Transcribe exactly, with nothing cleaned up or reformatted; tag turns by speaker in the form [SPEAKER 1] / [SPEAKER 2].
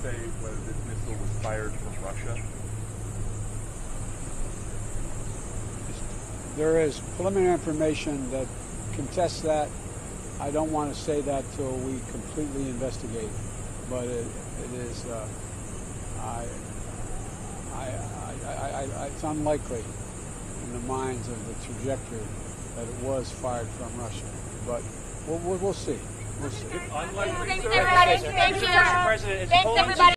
[SPEAKER 1] say whether this missile was fired from Russia?
[SPEAKER 2] There is preliminary information that contests that. I don't want to say that till we completely investigate, but it, it is. Uh, I, I, I, I, I, it's unlikely in the minds of the trajectory that it was fired from Russia, but we'll, we'll, we'll see. We'll see.
[SPEAKER 3] Unlikely. Thanks, everybody. Thank you. Mister President, is Polen